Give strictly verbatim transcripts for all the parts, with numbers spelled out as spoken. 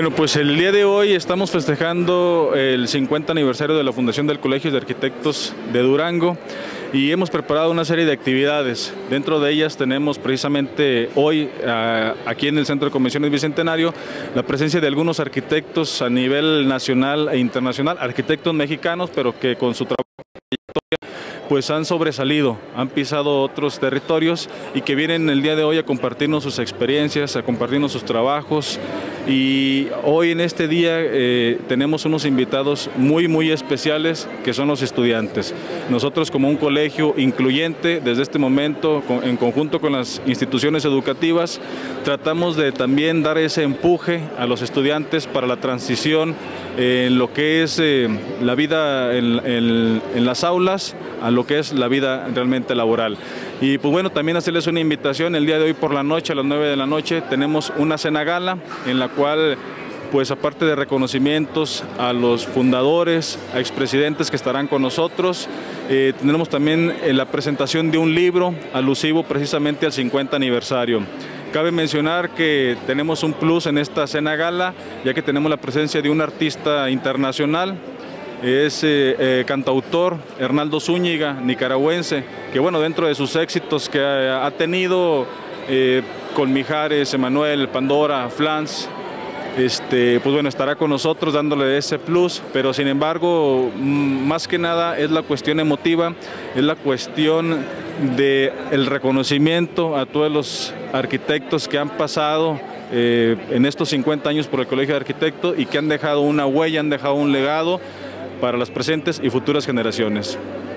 Bueno, pues el día de hoy estamos festejando el cincuenta aniversario de la fundación del Colegio de Arquitectos de Durango y hemos preparado una serie de actividades. Dentro de ellas tenemos precisamente hoy, aquí en el Centro de Convenciones Bicentenario, la presencia de algunos arquitectos a nivel nacional e internacional, arquitectos mexicanos, pero que con su trabajo pues han sobresalido, han pisado otros territorios y que vienen el día de hoy a compartirnos sus experiencias, a compartirnos sus trabajos. Y hoy en este día eh, tenemos unos invitados muy muy especiales que son los estudiantes. Nosotros como un colegio incluyente, desde este momento, con, en conjunto con las instituciones educativas, tratamos de también dar ese empuje a los estudiantes para la transición eh, en lo que es eh, la vida en, en, en las aulas, a lo que es la vida realmente laboral. Y pues bueno, también hacerles una invitación, el día de hoy por la noche, a las nueve de la noche, tenemos una cena gala en la cual, pues aparte de reconocimientos a los fundadores, a expresidentes que estarán con nosotros, eh, tendremos también eh, la presentación de un libro alusivo precisamente al cincuenta aniversario. Cabe mencionar que tenemos un plus en esta cena gala, ya que tenemos la presencia de un artista internacional. Es eh, eh, cantautor Hernaldo Zúñiga, nicaragüense, que bueno, dentro de sus éxitos que ha, ha tenido eh, con Mijares, Emanuel, Pandora, Flans, este, pues bueno, estará con nosotros dándole ese plus, pero sin embargo, más que nada es la cuestión emotiva, es la cuestión del reconocimiento a todos los arquitectos que han pasado eh, en estos cincuenta años por el Colegio de Arquitectos y que han dejado una huella, han dejado un legado para las presentes y futuras generaciones.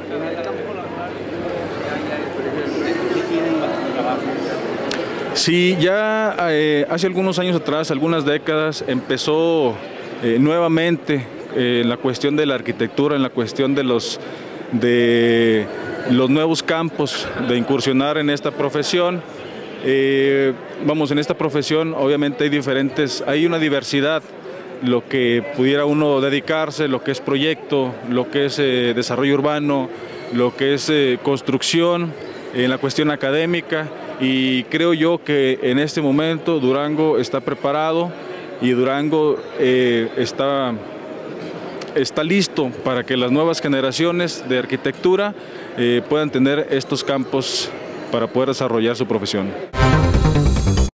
Sí, ya eh, hace algunos años atrás, algunas décadas, empezó eh, nuevamente eh, la cuestión de la arquitectura, en la cuestión de los, de los nuevos campos de incursionar en esta profesión. Eh, vamos, en esta profesión obviamente hay diferentes, hay una diversidad, lo que pudiera uno dedicarse, lo que es proyecto, lo que es eh, desarrollo urbano, lo que es eh, construcción, en la cuestión académica, y creo yo que en este momento Durango está preparado y Durango eh, está, está listo para que las nuevas generaciones de arquitectura eh, puedan tener estos campos para poder desarrollar su profesión.